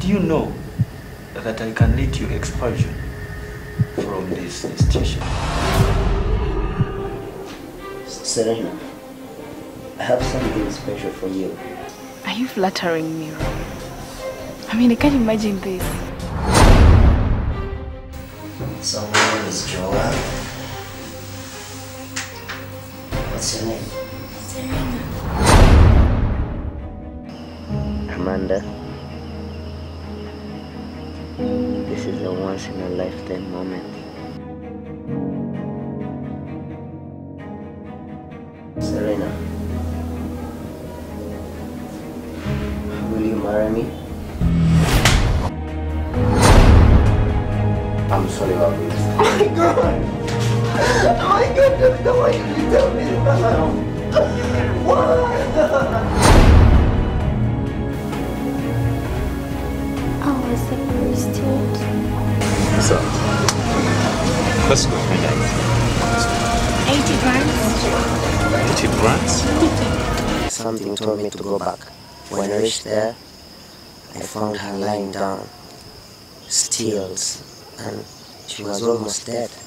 Do you know that I can lead you expulsion from this institution? Serena, I have something special for you. Are you flattering me, Rob? I mean, I can't imagine this. Someone is Joel. What's your name? Serena. Amanda. This is a once-in-a-lifetime moment. Serena, will you marry me? I'm sorry about this. Oh my God! Oh my God! Why did you tell me that? What? I was a prostitute. So, let's go find out. 80 grams? 80 grams? Something told me to go back. When I reached there, I found her lying down, stills, and she was almost dead.